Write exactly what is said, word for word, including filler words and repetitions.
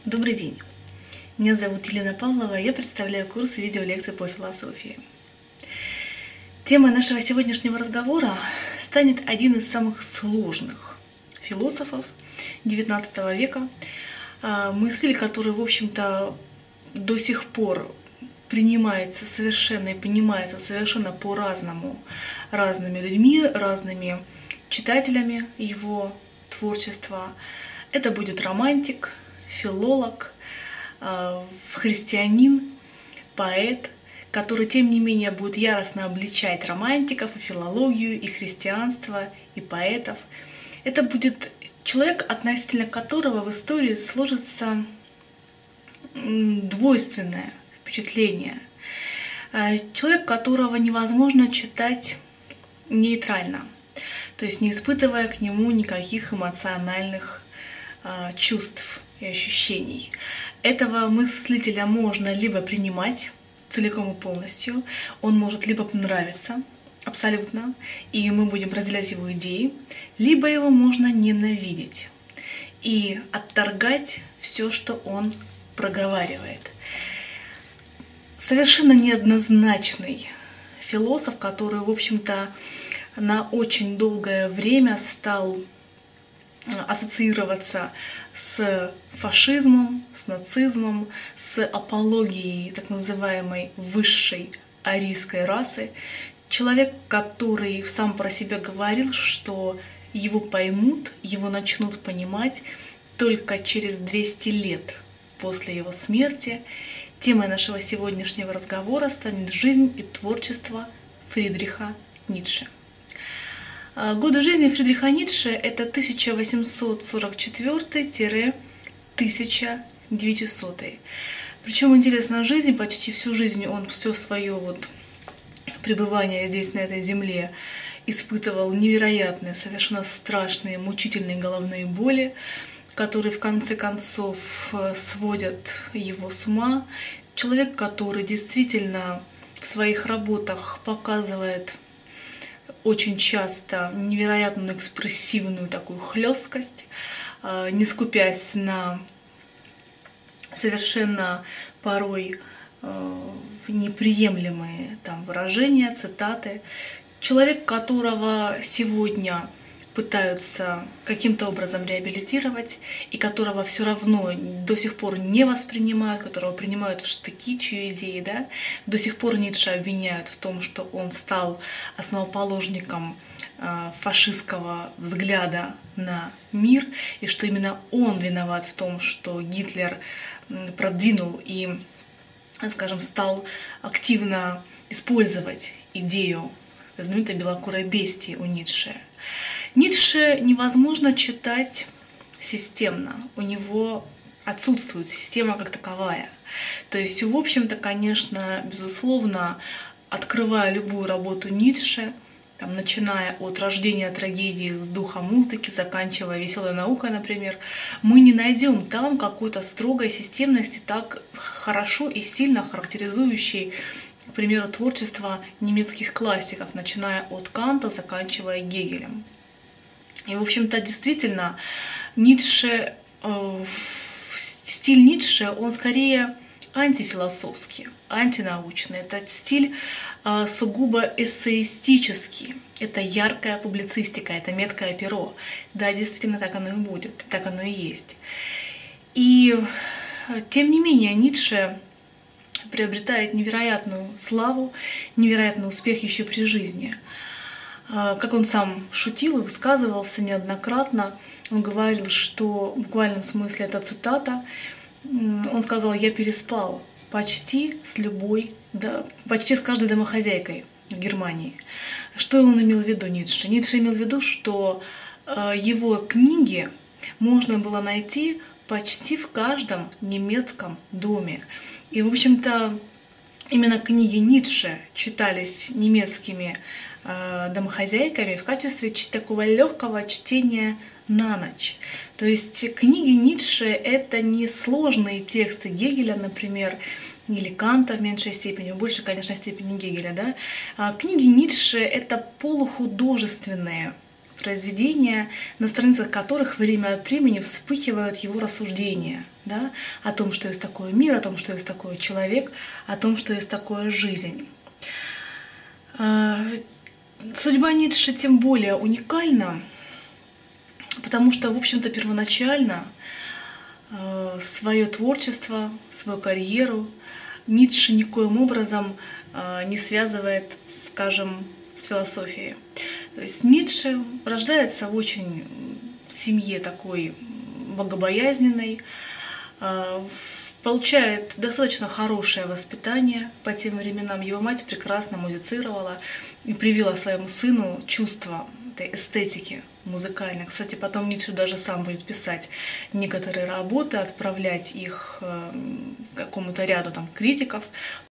Добрый день! Меня зовут Елена Павлова, и я представляю курс видеолекций по философии. Темой нашего сегодняшнего разговора станет один из самых сложных философов девятнадцатого века, мысль, который, в общем-то, до сих пор принимается совершенно и понимается совершенно по-разному разными людьми, разными читателями его творчества. Это будет романтик, филолог, христианин, поэт, который, тем не менее, будет яростно обличать романтиков, и филологию, и христианство, и поэтов. Это будет человек, относительно которого в истории сложится двойственное впечатление. Человек, которого невозможно читать нейтрально, то есть не испытывая к нему никаких эмоциональных а, чувств и ощущений. Этого мыслителя можно либо принимать целиком и полностью, он может либо понравиться абсолютно, и мы будем разделять его идеи, либо его можно ненавидеть и отторгать все, что он проговаривает. Совершенно неоднозначный философ, который, в общем-то, на очень долгое время стал ассоциироваться с фашизмом, с нацизмом, с апологией так называемой высшей арийской расы. Человек, который сам про себя говорил, что его поймут, его начнут понимать только через двести лет после его смерти. Темой нашего сегодняшнего разговора станет жизнь и творчество Фридриха Ницше. Годы жизни Фридриха Ницше — это тысяча восемьсот сорок четвёртый — тысяча девятисотый. Причем интересна жизнь, почти всю жизнь он все свое вот пребывание здесь, на этой земле, испытывал невероятные, совершенно страшные, мучительные головные боли, которые в конце концов сводят его с ума. Человек, который действительно в своих работах показывает очень часто невероятную экспрессивную такую хлесткость, не скупясь на совершенно порой неприемлемые там выражения, цитаты. Человек, которого сегодня пытаются каким-то образом реабилитировать, и которого все равно до сих пор не воспринимают, которого принимают в штыки, чьи идеи, да, до сих пор Ницше обвиняют в том, что он стал основоположником э, фашистского взгляда на мир, и что именно он виноват в том, что Гитлер продвинул и, скажем, стал активно использовать идею знаменитой белокурой бестии у Ницше. Ницше невозможно читать системно, у него отсутствует система как таковая. То есть, в общем-то, конечно, безусловно, открывая любую работу Ницше, там, начиная от рождения трагедии с духа музыки, заканчивая веселой наукой, например, мы не найдем там какой-то строгой системности, так хорошо и сильно характеризующей, к примеру, творчество немецких классиков, начиная от Канта, заканчивая Гегелем. И, в общем-то, действительно, Ницше, э, стиль Ницше, он скорее антифилософский, антинаучный. Это стиль э, сугубо эссеистический. Это яркая публицистика, это меткое перо. Да, действительно, так оно и будет, так оно и есть. И, тем не менее, Ницше приобретает невероятную славу, невероятный успех еще при жизни. Как он сам шутил и высказывался неоднократно, он говорил, что в буквальном смысле это цитата, он сказал: «Я переспал почти с любой, да, почти с каждой домохозяйкой в Германии». Что он имел в виду, Ницше? Ницше имел в виду, что его книги можно было найти почти в каждом немецком доме. И, в общем-то, именно книги Ницше читались немецкими э, домохозяйками в качестве такого легкого чтения на ночь. То есть книги Ницше — это не сложные тексты Гегеля, например, или Канта в меньшей степени, в большей, конечно, степени Гегеля. Да? А книги Ницше — это полухудожественные произведения, на страницах которых время от времени вспыхивают его рассуждения, да, о том, что есть такой мир, о том, что есть такой человек, о том, что есть такое жизнь. Судьба Ницше тем более уникальна, потому что, в общем-то, первоначально свое творчество, свою карьеру Ницше никоим образом не связывает, скажем, с философией. То есть Ницше рождается в очень семье такой богобоязненной, получает достаточно хорошее воспитание по тем временам. Его мать прекрасно музицировала и привила своему сыну чувство этой эстетики музыкальной. Кстати, потом Ницше даже сам будет писать некоторые работы, отправлять их какому-то ряду там критиков